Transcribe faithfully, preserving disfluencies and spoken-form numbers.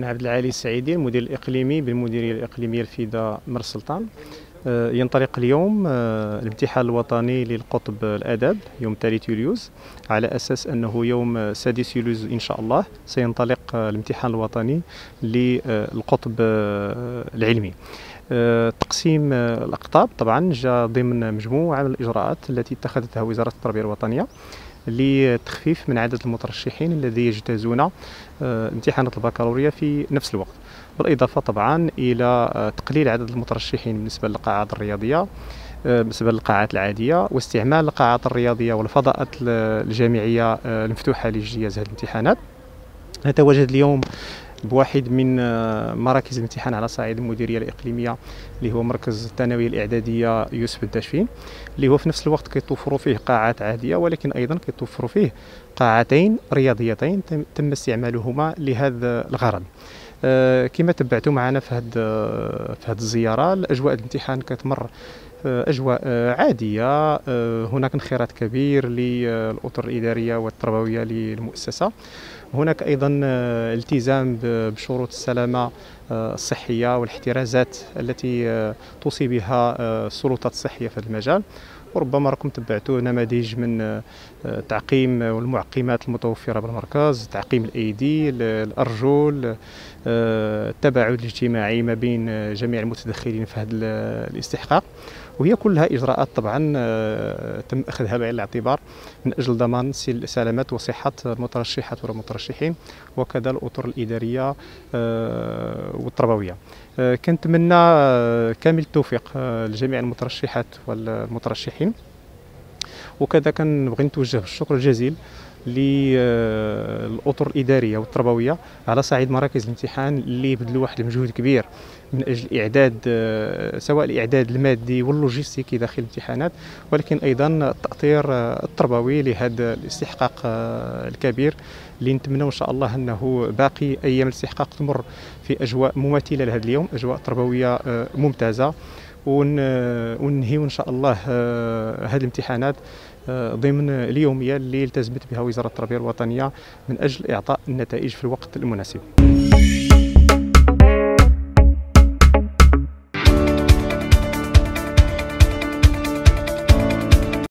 عبد العالي السعيدي، المدير الإقليمي بالمديرية الإقليمية الفيدة مر السلطان. ينطلق اليوم الامتحان الوطني للقطب الآداب يوم ثالث يوليوز، على أساس أنه يوم سادس يوليوز إن شاء الله سينطلق الامتحان الوطني للقطب العلمي. تقسيم الأقطاب طبعا جاء ضمن مجموعة من الإجراءات التي اتخذتها وزارة التربية الوطنية لتخفيف من عدد المترشحين الذين يجتازون امتحانات البكالوريا في نفس الوقت، بالإضافة طبعا إلى تقليل عدد المترشحين بالنسبة للقاعات الرياضية بالنسبة للقاعات العادية، واستعمال القاعات الرياضية والفضاءات الجامعية المفتوحة لاجتياز هذه الامتحانات. نتواجد اليوم بواحد من مراكز الامتحان على صعيد المديرية الإقليمية اللي هو مركز الثانوية الإعدادية يوسف الداشفين، اللي هو في نفس الوقت كيتوفروا فيه قاعات عادية، ولكن أيضا كيتوفروا فيه قاعتين رياضيتين تم استعمالهما لهذا الغرض. أه كما تبعتوا معنا في هذه في هذه الزيارة، الأجواء الامتحان كتمر أجواء عادية. هناك انخراط كبير للأطر الإدارية والتربوية للمؤسسة. هناك أيضا التزام بشروط السلامة الصحية والاحترازات التي توصي بها السلطات الصحية في هذا المجال. وربما راكم تبعتوا نماذج من تعقيم والمعقمات المتوفرة بالمركز، تعقيم الأيدي، الأرجل، التباعد الاجتماعي ما بين جميع المتدخلين في هذا الاستحقاق. وهي كلها إجراءات طبعا تم أخذها بعين الاعتبار من أجل ضمان سلامة وصحة المترشحات والمترشحين، وكذا الأطر الإدارية والتربوية. كنتمنى كامل التوفيق لجميع المترشحات والمترشحين، وكذا كنبغي نتوجه بالشكر الجزيل للأطر الإدارية والتربوية على صعيد مراكز الامتحان اللي بذلوا واحد المجهود كبير من أجل إعداد سواء الإعداد المادي واللوجستيكي داخل الامتحانات، ولكن أيضا التأطير التربوي لهذا الاستحقاق الكبير اللي نتمنى إن شاء الله أنه باقي أيام الاستحقاق تمر في أجواء مماثلة لهذا اليوم، أجواء تربوية ممتازة، وننهيو إن شاء الله هذه الامتحانات ضمن اليومية اللي التزمت بها وزارة التربية الوطنية من أجل إعطاء النتائج في الوقت المناسب.